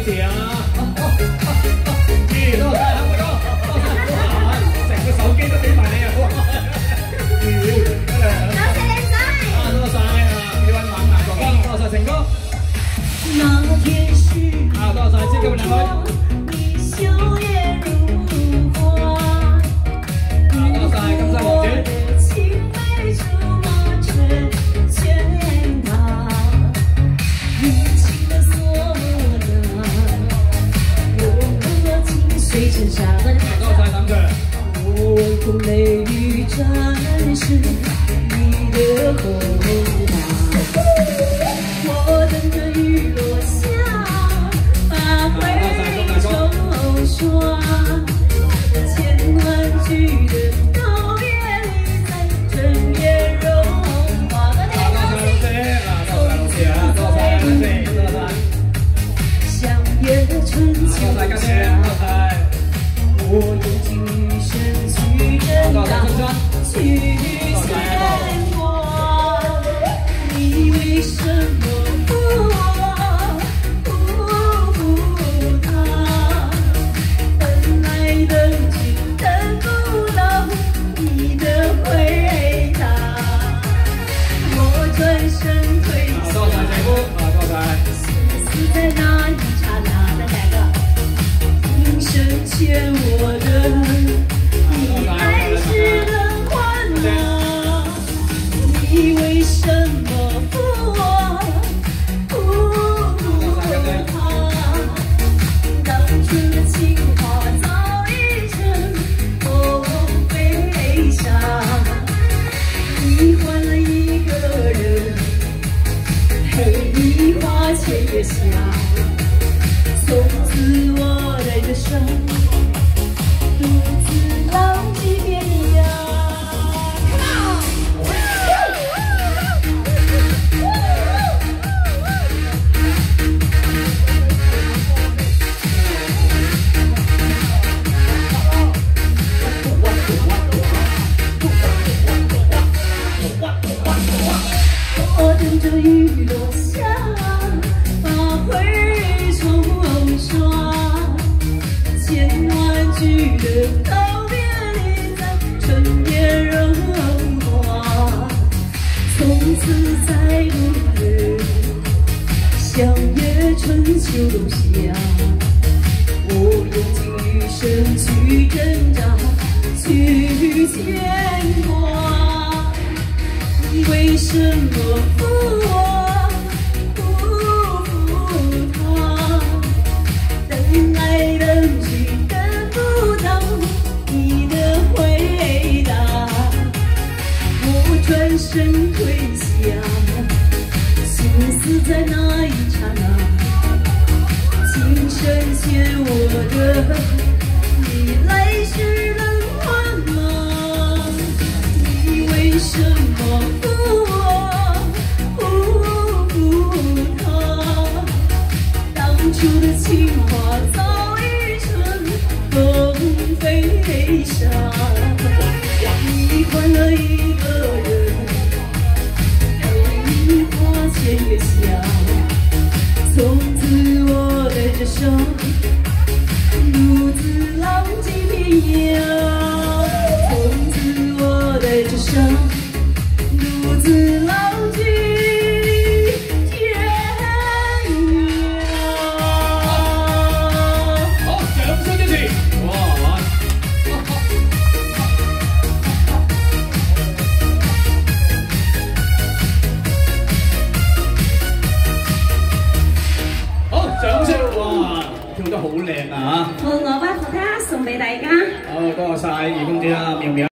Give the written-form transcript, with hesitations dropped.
持啊！多謝阿哥，哇！成個手機都俾埋你啊！哇！多謝靚仔。啊，多謝啊！呢位猛男哥哥，多謝成哥。那天是啊，多謝知今日兩位。你笑顏如花。啊，多謝金山王子。 水沉沙的我用泪雨展示你的厚纱，我等着雨落下，把回首刷，千万句的道别里，在春夜融化。相约春秋夏。 我用尽余生去挣扎，去牵挂。你为什么负我，负他？等来等去等不到你的回答。我转身退下，死在那一刹那的那个。 深陷我的，你爱是冷暖啊！你为什么负我，负他？当初的情话早已成风悲伤，你换了一个人，陪你花前月下，从此我带着伤。 独自浪迹天涯。我等着雨落下，把回重刷。 千万句的道别里，在春夜融化，从此再不会相约春秋冬夏。我用尽余生去挣扎，去牵挂。你为什么负我，负他？等来等去。 转身退下，心思在那一刹那，情深陷我的，你来时冷暖吗？你为什么负我，负他？当初的情话早已成风飞沙，你换了一个人。 千月下，从此我带着伤，独自浪迹天涯。从此我带着伤，独自浪迹天涯。好，掌聲一次，哇！ 掌聲哇，跳得好靚啊！好，我把吉他送俾大家。好，多謝晒余公子啊，苗苗。